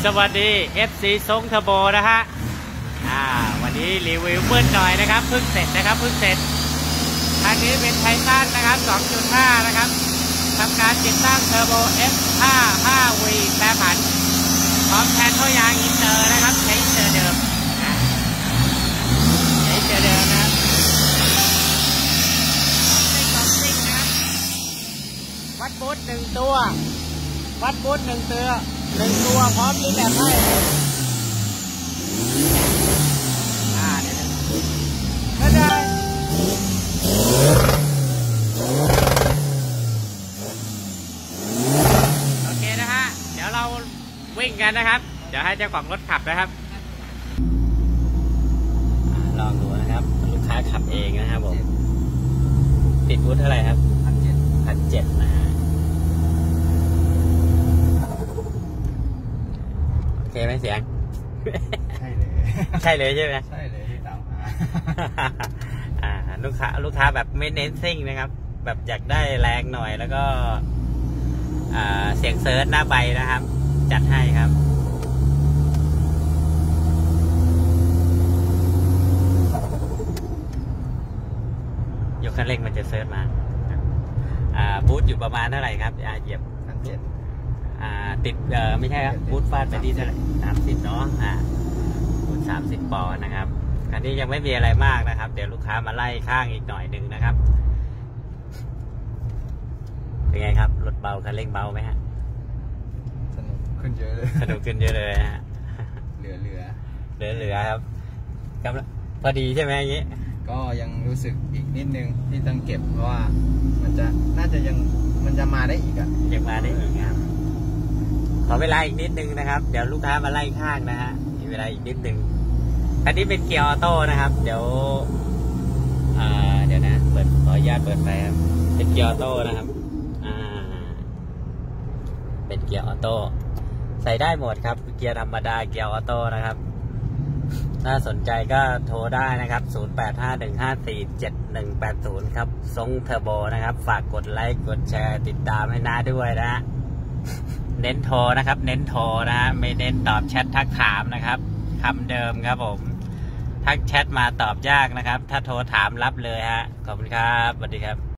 สวัสดี FC ทรงเทอร์โบนะฮะวันนี้รีวิวเพิ่มหน่อยนะครับเพิ่งเสร็จนะครับเพิ่งเสร็จอันนี้เป็นไททันนะครับ 2.5 นะครับทำการติดตั้งเทอร์โบ F55V แปรผันพร้อมแทนท่อยางอินเตอร์นะครับใช้อินเตอร์เดิมใช้อินเตอร์เดิมนะครับวัดบูท1 ตัววัดบูท1 ตัวพร้อมรีแลปให้ก็ได้โอเคนะฮะเดี๋ยวเราวิ่งกันนะครับเดี๋ยวให้เจ้าของรถขับนะครับลองดูนะครับลูกค้าขับเองนะครับผมติดบูทเท่าไหร่ครับ1,700นะฮะโอเคไหมเสียงใช่เลยใช่เลยใช่ไหมใช่เลยที่ตามหาลูกค้าแบบไม่เน้นซิ่งนะครับแบบอยากได้แรงหน่อยแล้วก็เสียงเซิร์ชหน้าใบนะครับจัดให้ครับยกคันเร่งมันจะเซิร์ชมาบูทอยู่ประมาณเท่าไหร่ครับเหยียบ1,700ติดไม่ใช่ครับบูทฟาดไปที่เท่าไหร่30เนาะบูท30 ปอนด์นะครับคันนี้ยังไม่มีอะไรมากนะครับเดี๋ยวลูกค้ามาไล่ข้างอีกหน่อยหนึ่งนะครับเป็นไงครับรถเบาคันเร่งเบาไหมฮะสนุกขึ้นเยอะเลยสนุกขึ้นเยอะเลยฮะเหลือครับพอดีใช่ไหมอย่างนี้ก็ยังรู้สึกอีกนิดนึงที่ต้องเก็บเพราะว่ามันจะมาได้อีกยังมาได้อีกครับขอเวลาอีกนิดนึงนะครับเดี๋ยวลูกค้ามาไล่ข้างนะฮะมีเวลาอีกนิดนึงอันนี้เป็นเกียร์ออโต้นะครับเดี๋ยวนะขออนุญาตเปิดไฟครับเป็นเกียร์ออโต้นะครับเป็นเกียร์ออโต้ใส่ได้หมดครับเกียร์ธรรมดาเกียร์ออโต้นะครับถ้าสนใจก็โทรได้นะครับ0851547180ครับทรงเทอร์โบนะครับฝากกดไลค์กดแชร์ติดตามให้น้าด้วยนะเน้นโทรนะครับเน้นโทรนะไม่เน้นตอบแชททักถามนะครับคำเดิมครับผมทักแชทมาตอบยากนะครับถ้าโทรถามรับเลยฮะขอบคุณครับสวัสดีครับ